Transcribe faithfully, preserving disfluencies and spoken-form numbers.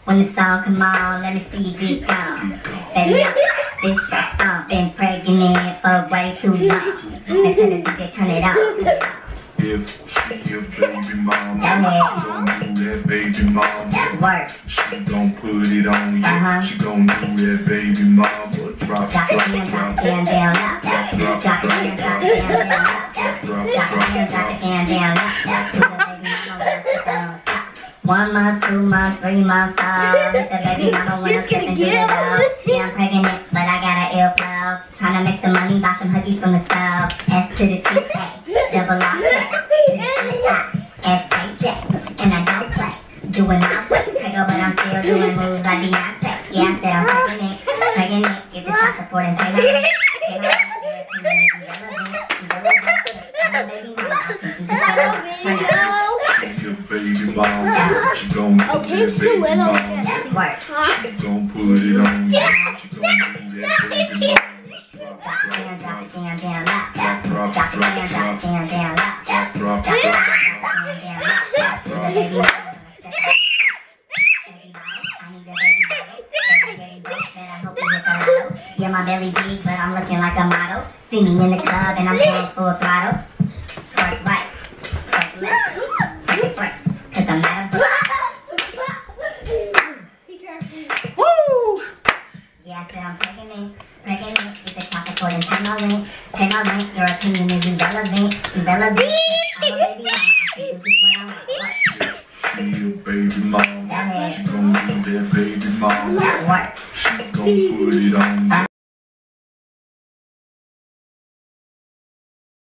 When the song come on, let me see you get gone. Baby, this shit on. Been pregnant for way too long. Let's hit it, D J, turn it on. If she a baby mama, Go she gon' do that baby mama. Work. She gon' put it on you. Uh-huh. She gon' do that baby mama. Drop, Drop drop, it down, drop, drop it down, down, up. drop, Drop it drop, down, drop it down, down, up. drop, Drop it down, drop it down, down, up. Put the baby mama where it's on top. One month, two months, three months, oh. Hit the baby mama when I'm stepping through the door. Yeah, I'm pregnant, but I got an ill flow. Tryna make some money, buy some huggies from the stove. S to the T K, double R K. S H J, and I don't play. Doing my way. I go, but I'm still doing moves like Beyonce. Yeah, I said I'm pregnant, pregnant. Get the child support and pay my rent. Pay my rent. I'm a baby mama. You just gotta turn it on. She a baby mama. She gon' do Okay, that two baby and mama. okay. Work. She gon' put it on you. She gon' do that baby mama. Drop it down, drop it down, down, up. Drop, drop, Drop it down, drop, drop it down, down, up. drop, drop, Drop it drop. down, drop it down, down, up. Put the baby mama. Baby bottle, I need the baby bottle. Baby, baby, both, but I hope you hit the lotto. Yeah, my belly big, but I'm looking like a model. See me in the club and I'm going full throttle. Twerk right, twerk left, twerk right, cause I'm not a book. Woo! Yeah, I said I'm pregnant, pregnant. Get the child support and pay my rent, pay my rent. Your opinion is irrelevant, irrelevant. I'm a baby mama, I can do just what I want. She a baby mama. She gon' do that baby mama. Work. She gon' put it on